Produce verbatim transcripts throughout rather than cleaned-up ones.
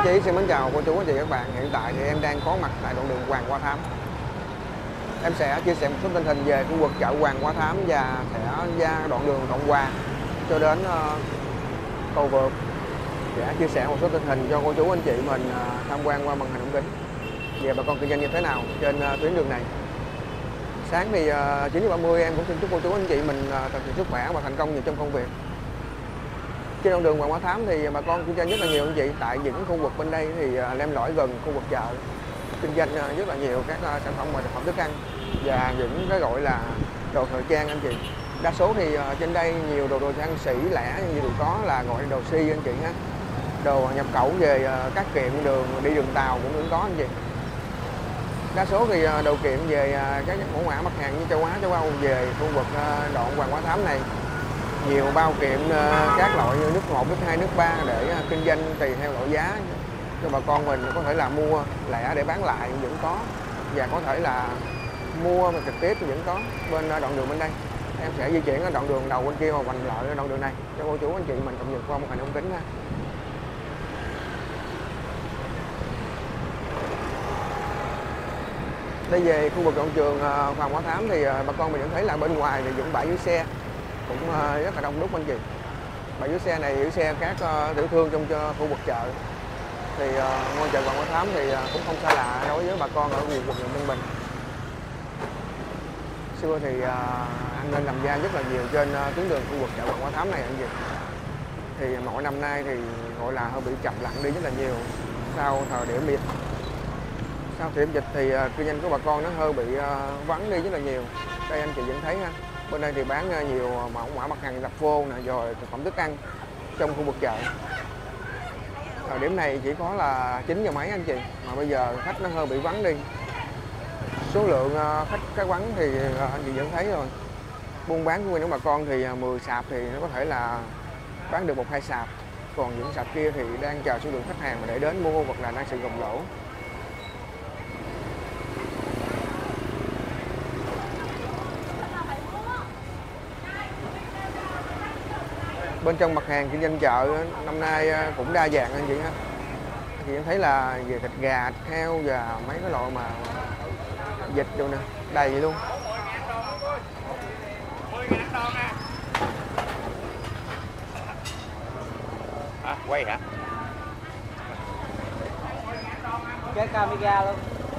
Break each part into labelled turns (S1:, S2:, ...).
S1: Chí xin mến chào cô chú anh chị các bạn. Hiện tại thì em đang có mặt tại đoạn đường Hoàng Hoa Thám. Em sẽ chia sẻ một số tình hình về khu vực chợ Hoàng Hoa Thám và sẽ ra đoạn đường Cộng Hòa cho đến uh, cầu vượt, sẽ chia sẻ một số tình hình cho cô chú anh chị mình uh, tham quan qua màn hình ống kính về bà con kinh doanh như thế nào trên uh, tuyến đường này. Sáng thì uh, chín giờ ba mươi em cũng xin chúc cô chú anh chị mình uh, thật nhiều sức khỏe và thành công nhiều trong công việc. Trên đoạn đường Hoàng Hoa Thám thì bà con kinh doanh rất là nhiều anh chị. Tại những khu vực bên đây thì lem lỏi gần khu vực chợ, kinh doanh rất là nhiều các sản phẩm và thực phẩm thức ăn và những cái gọi là đồ thời trang anh chị. Đa số thì trên đây nhiều đồ đồ trang sĩ lẻ như đều có là gọi là đồ si anh chị ha. Đồ nhập khẩu về các kiện đường đi đường tàu cũng cũng có anh chị. Đa số thì đồ kiện về các mẫu mã mặt hàng như châu Á, châu Âu về khu vực đoạn Hoàng Hoa Thám này. Nhiều bao kiện các loại như nước một, nước hai, nước ba để kinh doanh tùy theo loại giá cho bà con mình có thể là mua lẻ để bán lại vẫn có, và có thể là mua mà trực tiếp thì vẫn có bên đoạn đường bên đây. Em sẽ di chuyển ở đoạn đường đầu bên kia và vành lại ở đoạn đường này cho cô chú anh chị mình cập nhật qua một hình ống kính ha. Đây về khu vực đoạn trường Hoàng Hoa Thám thì bà con mình vẫn thấy là bên ngoài thì những bãi giữ xe cũng rất là đông đúc anh chị. Bãi giữ xe này giữ xe các uh, tiểu thương trong uh, khu vực chợ. Thì uh, ngôi chợ Hoàng Hoa Thám thì uh, cũng không xa lạ đối với bà con ở vùng quận Tân Bình. Xưa thì uh, an ninh làm gian rất là nhiều trên uh, tuyến đường khu vực chợ Hoàng Hoa Thám này anh chị. Thì mỗi năm nay thì gọi là hơi bị chậm lặng đi rất là nhiều sau thời điểm dịch. Sau thời điểm dịch thì uh, kinh doanh của bà con nó hơi bị uh, vắng đi rất là nhiều. Đây anh chị vẫn thấy ha. Bên đây thì bán nhiều mẫu mã mặt hàng giặt vô nè, rồi thực phẩm thức ăn trong khu vực chợ. Thời điểm này chỉ có là chín giờ mấy anh chị, mà bây giờ khách nó hơi bị vắng đi. Số lượng khách cái vắng thì anh chị vẫn thấy rồi. Buôn bán của những bà con thì mười sạp thì nó có thể là bán được một hai sạp, còn những sạp kia thì đang chờ số lượng khách hàng mà để đến mua hoặc là đang sự gồng lỗ. Bên trong mặt hàng kinh doanh chợ năm nay cũng đa dạng anh chị ha. Anh chị thấy là về thịt gà, thịt heo và mấy cái loại mà vịt đâu nè, đầy luôn.
S2: À, quay hả?
S3: Cái camera luôn.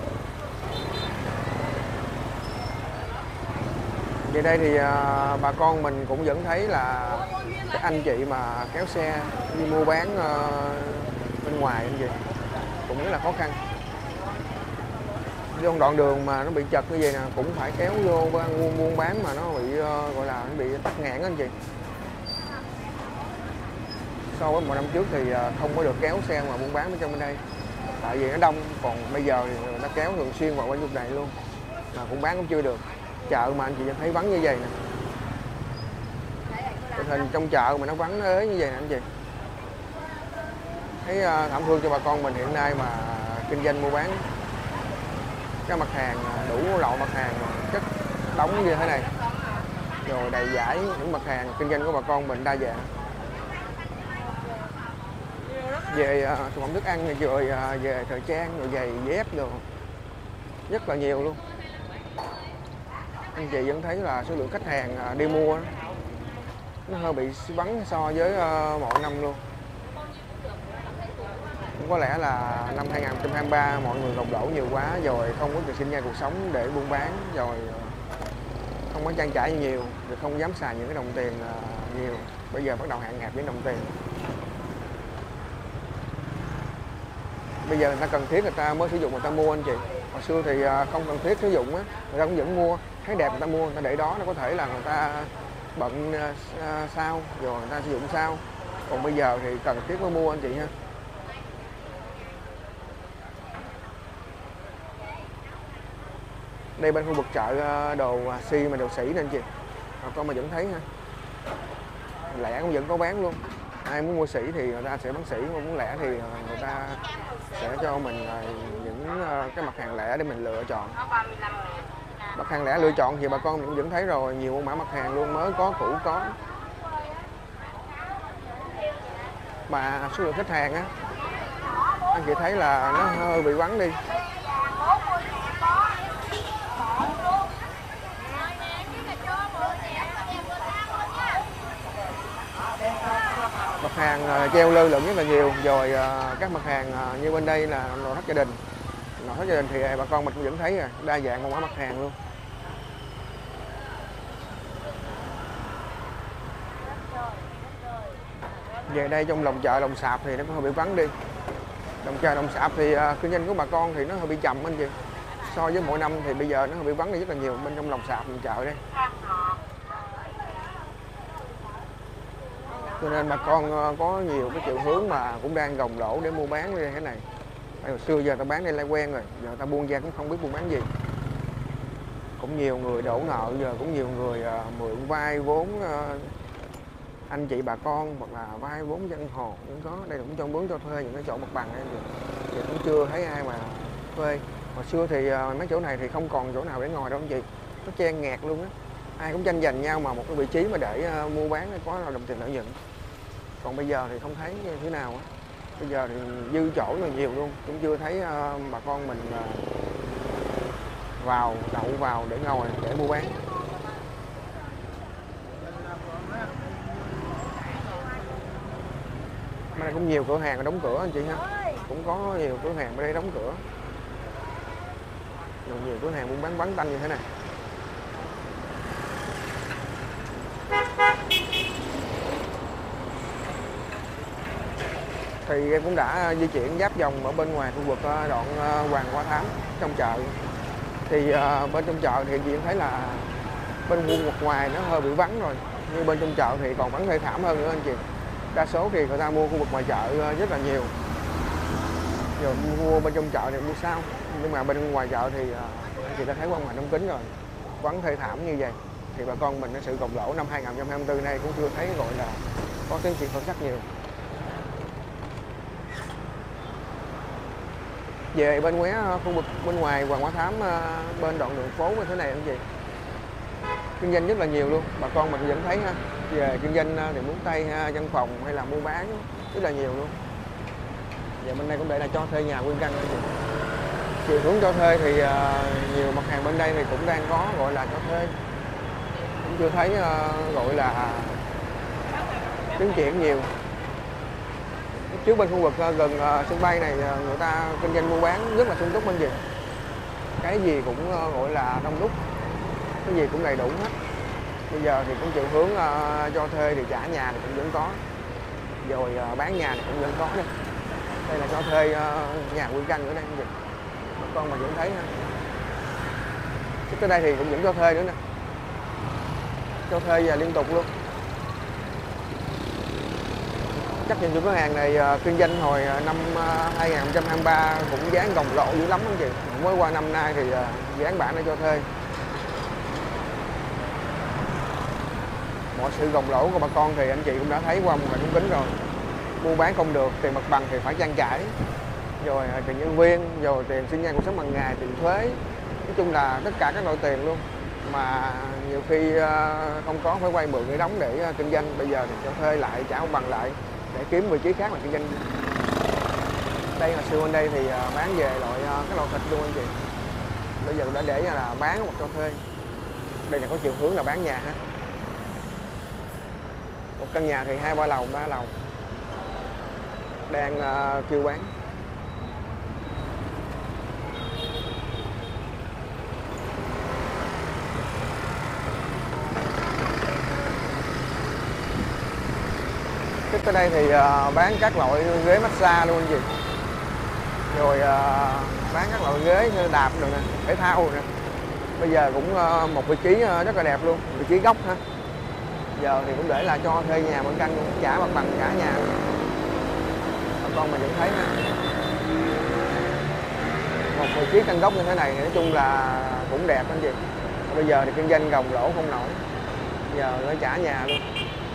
S1: Về đây thì uh, bà con mình cũng vẫn thấy là các anh chị mà kéo xe đi mua bán uh, bên ngoài anh chị cũng rất là khó khăn. Trong đoạn đường mà nó bị chật như vậy nè cũng phải kéo vô buôn buôn bán mà nó bị uh, gọi là nó bị tắc nghẽn anh chị. So với một năm trước thì uh, không có được kéo xe mà buôn bán ở trong bên đây, tại vì nó đông. Còn bây giờ thì người ta kéo thường xuyên vào bên vùng này luôn mà cũng bán cũng chưa được. Chợ mà anh chị thấy vắng như vậy nè, tình hình trong chợ mà nó vắng nó ế như vậy nè anh chị, thấy uh, thảm thương cho bà con mình hiện nay mà kinh doanh mua bán các mặt hàng đủ loại mặt hàng chất đóng như thế này, rồi đầy dải những mặt hàng kinh doanh của bà con mình đa dạng. Về uh, thực phẩm thức ăn rồi uh, về thời trang rồi giày dép đồ rất là nhiều luôn. Anh chị vẫn thấy là số lượng khách hàng đi mua nó hơi bị vắng so với mọi năm luôn. Cũng có lẽ là năm hai nghìn không trăm hai mươi ba mọi người gồng lỗ nhiều quá rồi không có được sinh nhai cuộc sống để buôn bán, rồi không có trang trải nhiều, rồi không dám xài những cái đồng tiền nhiều. Bây giờ bắt đầu hạn hẹp với đồng tiền. Bây giờ người ta cần thiết người ta mới sử dụng người ta mua anh chị. Hồi xưa thì không cần thiết sử dụng á, người ta cũng vẫn mua. Thấy đẹp người ta mua, người ta để đó, nó có thể là người ta bận uh, sau rồi người ta sử dụng sau. Còn bây giờ thì cần thiết mới mua anh chị ha. Đây bên khu vực chợ đồ si mà đồ sỉ nên anh chị, bà con mà vẫn thấy ha, lẻ cũng vẫn có bán luôn. Ai muốn mua sỉ thì người ta sẽ bán sỉ, mà muốn lẻ thì người ta sẽ cho mình những cái mặt hàng lẻ để mình lựa chọn. Mặt hàng lẻ lựa chọn thì bà con cũng vẫn thấy rồi, nhiều mã mặt hàng luôn, mới có, cũ có. Mà số lượng khách hàng á anh chị thấy là nó hơi bị vắng đi. Mặt hàng treo lơ lửng rất là nhiều, rồi các mặt hàng như bên đây là nội thất gia đình. Nội thất gia đình thì bà con mình cũng vẫn thấy rồi, đa dạng màu mặt hàng luôn. Về đây trong lòng chợ, lòng sạp thì nó cũng hơi bị vắng đi. Lòng chợ, lòng sạp thì kinh doanh của bà con thì nó hơi bị chậm anh chị. So với mỗi năm thì bây giờ nó hơi bị vắng đi rất là nhiều bên trong lòng sạp, lòng chợ đây. Cho nên bà con có nhiều cái chiều hướng mà cũng đang gồng lỗ để mua bán như thế này. Hồi xưa giờ ta bán đây lại quen rồi, giờ ta buôn ra cũng không biết buôn bán gì. Cũng nhiều người đổ nợ, giờ cũng nhiều người mượn vay vốn anh chị bà con, hoặc là vay vốn dân hồ cũng có. Đây cũng cho mướn cho thuê những cái chỗ mặt bằng đây, thì cũng chưa thấy ai mà thuê. Hồi xưa thì mấy chỗ này thì không còn chỗ nào để ngồi đâu anh chị, nó chen nghẹt luôn á, ai cũng tranh giành nhau mà một cái vị trí mà để mua bán có là đồng tiền lợi nhuận. Còn bây giờ thì không thấy như thế nào á, bây giờ thì dư chỗ là nhiều luôn, cũng chưa thấy bà con mình vào đậu vào để ngồi để mua bán. Bên đây cũng nhiều cửa hàng đóng cửa anh chị ha, cũng có nhiều cửa hàng bên đây đóng cửa, nhiều, nhiều cửa hàng buôn bán vắng tanh như thế này. Thì em cũng đã di chuyển giáp vòng ở bên ngoài khu vực đoạn Hoàng Hoa Thám trong chợ. Thì bên trong chợ thì chị thấy là bên khu vực ngoài nó hơi bị vắng rồi, như bên trong chợ thì còn vắng thê thảm hơn nữa anh chị. Đa số thì người ta mua khu vực ngoài chợ rất là nhiều, rồi mua bên trong chợ thì mua sao, nhưng mà bên ngoài chợ thì anh chị đã thấy qua ngoài đóng kín rồi, vắng thê thảm như vậy. Thì bà con mình nó sự gồng lỗ năm hai nghìn không trăm hai mươi tư này cũng chưa thấy gọi là có tiến triển khởi sắc nhiều. Về bên qué khu vực bên ngoài Hoàng Hoa Thám, bên đoạn đường phố như thế này anh chị, kinh doanh rất là nhiều luôn, bà con mình vẫn thấy ha. Về kinh doanh thì muốn tay văn phòng hay là mua bán rất là nhiều luôn. Và bên đây cũng để là cho thuê nhà nguyên căn anh chị. Chiều hướng cho thuê thì nhiều mặt hàng bên đây thì cũng đang có gọi là cho thuê, cũng chưa thấy gọi là tiến triển nhiều. Trước bên khu vực gần sân bay này người ta kinh doanh mua bán rất là sung túc anh chị, cái gì cũng gọi là đông đúc, cái gì cũng đầy đủ hết. Bây giờ thì cũng chiều hướng uh, cho thuê thì trả nhà thì cũng vẫn có, rồi uh, bán nhà thì cũng vẫn có đây. Đây là cho thuê uh, nhà nguyên căn ở đây anh chị, bà con mà vẫn thấy ha. Trước tới đây thì cũng vẫn cho thuê nữa nè, cho thuê và liên tục luôn. Chắc những cửa hàng này uh, kinh doanh hồi năm uh, hai nghìn không trăm hai mươi ba cũng dán gồng lộ dữ lắm anh chị. Mới qua năm nay thì uh, dán bản để cho thuê. Mọi sự gồng lỗ của bà con thì anh chị cũng đã thấy qua một ngày đóng kín rồi. Mua bán không được, tiền mặt bằng thì phải trang trải, rồi tiền nhân viên, rồi tiền sinh nhai cuộc sống hàng ngày, tiền thuế, nói chung là tất cả các loại tiền luôn. Mà nhiều khi không có, phải vay mượn để đóng để kinh doanh. Bây giờ thì cho thuê lại, trả bằng lại để kiếm vị trí khác mà kinh doanh. Đây là xưa bên đây thì bán về loại các loại thịt luôn anh chị. Bây giờ đã để là bán hoặc cho thuê. Đây là có chiều hướng là bán nhà ha. Một căn nhà thì hai ba lầu, ba lầu đang uh, kêu bán. Tiếp tới đây thì uh, bán các loại ghế massage luôn anh chị, rồi uh, bán các loại ghế như đạp rồi nè, thể thao rồi nè. Bây giờ cũng uh, một vị trí uh, rất là đẹp luôn, vị trí góc ha. Giờ thì cũng để là cho thuê nhà bằng căn, trả mặt bằng trả nhà. Bà con mình vẫn thấy ha, một vị trí căn góc như thế này nói chung là cũng đẹp anh chị. Bây giờ thì kinh doanh gồng lỗ không nổi, giờ nó trả nhà luôn.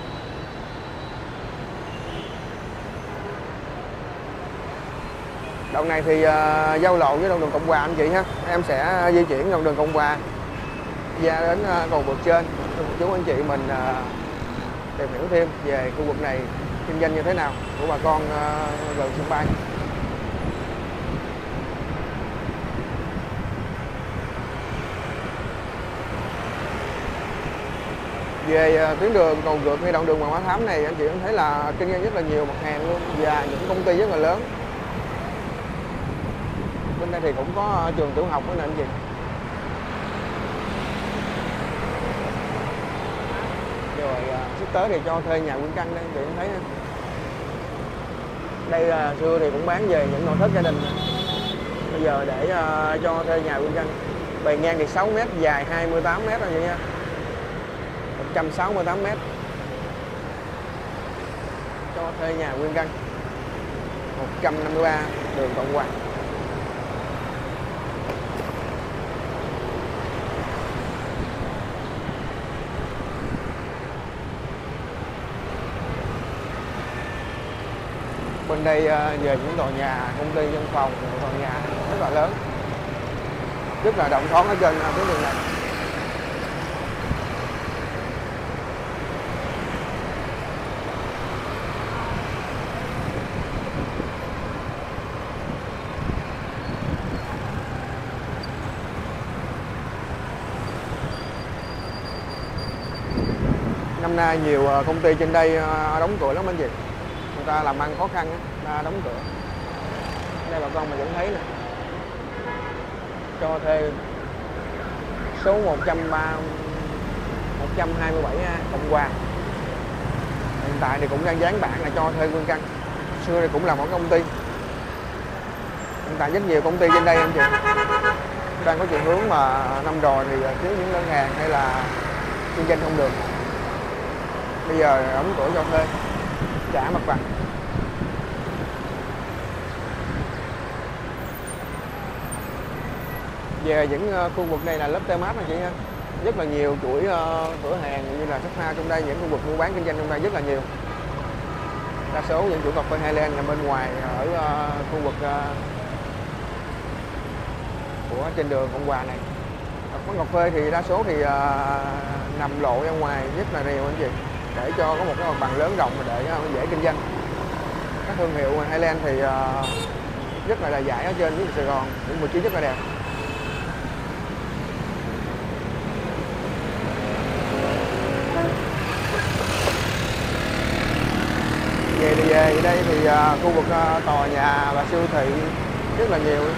S1: Đoạn này thì uh, giao lộ với đoạn đường Cộng Hòa anh chị ha. Em sẽ di chuyển đoạn đường Cộng Hòa ra đến uh, cầu vượt trên. Chú anh chị mình uh, tìm hiểu thêm về khu vực này kinh doanh như thế nào của bà con uh, gần sân bay. Về tuyến đường cầu vượt hay đoạn đường Hoàng Hóa Thám này, anh chị cũng thấy là kinh doanh rất là nhiều mặt hàng luôn và những công ty rất là lớn. Bên đây thì cũng có trường tiểu học nữa nè anh chị. Rồi sắp tới thì cho thuê nhà nguyên căn đây, anh chị cũng thấy. Đây là xưa thì cũng bán về những nội thất gia đình. Bây giờ để uh, cho thuê nhà nguyên căn. Bề ngang thì sáu mét, dài hai mươi tám mét rồi vậy nha. một trăm sáu mươi tám mét. Cho thuê nhà nguyên căn. một trăm năm mươi ba đường Cộng Hòa. Bên đây về những tòa nhà, công ty văn phòng, tòa nhà rất là lớn, rất là rộng thoáng ở trên tuyến đường này. Năm nay nhiều công ty trên đây đóng cửa lắm anh chị. Người ta làm ăn khó khăn, ta đóng cửa. Đây bà con mình vẫn thấy nè. Cho thuê số một trăm hai mươi bảy A Cộng Hòa. Hiện tại thì cũng đang dán bảng là cho thuê nguyên căn. Xưa thì cũng là một công ty. Hiện tại rất nhiều công ty trên đây anh chị đang có chiều hướng mà năm rồi thì thiếu những ngân hàng hay là kinh doanh không được. Bây giờ đóng cửa cho thuê, trả mặt bằng. Về những khu vực này là Lotte Mart này chị ha, rất là nhiều chuỗi cửa hàng như là shop house trong đây, những khu vực mua bán kinh doanh trong đây rất là nhiều. Đa số những chủ cà phê Highland là bên ngoài ở khu vực của trên đường Cộng Hòa này. Quán cà phê thì đa số thì nằm lộ ra ngoài rất là nhiều anh chị, để cho có một cái mặt bằng lớn rộng để dễ kinh doanh. Các thương hiệu Highland thì rất là đa giải ở trên dưới Sài Gòn, những vị trí rất là đẹp. Về thì về đây thì khu vực tòa nhà và siêu thị rất là nhiều.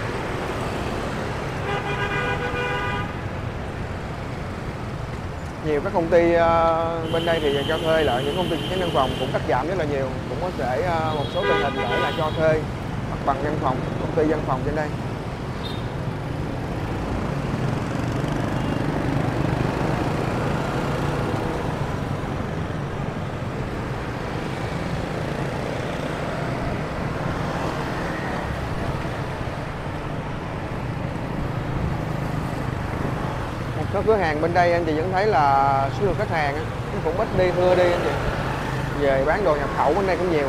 S1: Nhiều các công ty bên đây thì cho thuê lại, những công ty cái văn phòng cũng cắt giảm rất là nhiều, cũng có thể một số tình hình để là cho thuê mặt bằng văn phòng, công ty văn phòng trên đây. Có cửa hàng bên đây anh chị vẫn thấy là số lượng khách hàng nó cũng ít đi, thưa đi anh chị. Về bán đồ nhập khẩu bên đây cũng nhiều.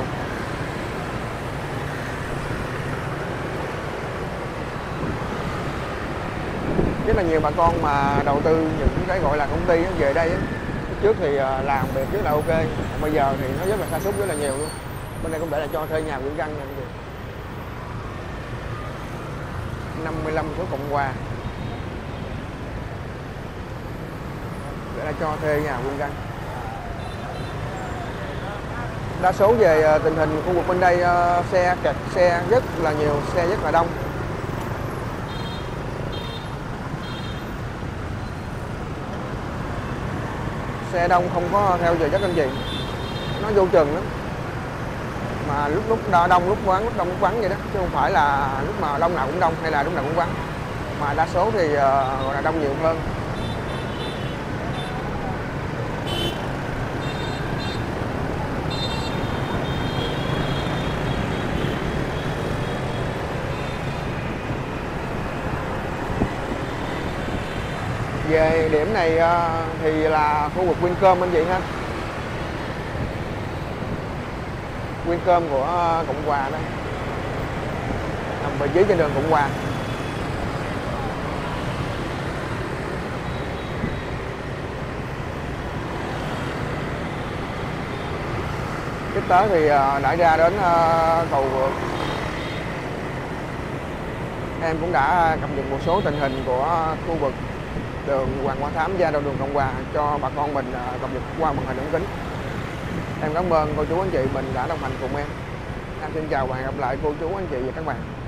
S1: Rất là nhiều bà con mà đầu tư những cái gọi là công ty về đây. Trước thì làm việc rất là ok, bây giờ thì nó rất là sa sút rất là nhiều luôn. Bên đây cũng để là cho thuê nhà nguyên căn nha anh chị. năm mươi lăm phố Cộng Hòa. Để là cho thuê nhà nguyên căn. Đa số về tình hình khu vực bên đây xe kẹt xe rất là nhiều, xe rất là đông. Xe đông không có theo giờ giấc anh chị, nó vô chừng lắm. Mà lúc lúc đông lúc vắng, lúc đông lúc vắng vậy đó, chứ không phải là lúc mà đông nào cũng đông hay là lúc nào cũng vắng. Mà đa số thì gọi là đông nhiều hơn. Về điểm này thì là khu vực Wincom anh chị ha. Wincom của Cộng Hòa đây, nằm vị trí trên đường Cộng Hòa. Tiếp tới thì đã ra đến cầu vượt. Em cũng đã cập nhật một số tình hình của khu vực đường Hoàng Hoa Thám ra đoạn đường Cộng Hòa cho bà con mình à, cập nhật qua màn hình ống kính. Em cảm ơn cô chú anh chị mình đã đồng hành cùng em. Em xin chào và hẹn gặp lại cô chú anh chị và các bạn.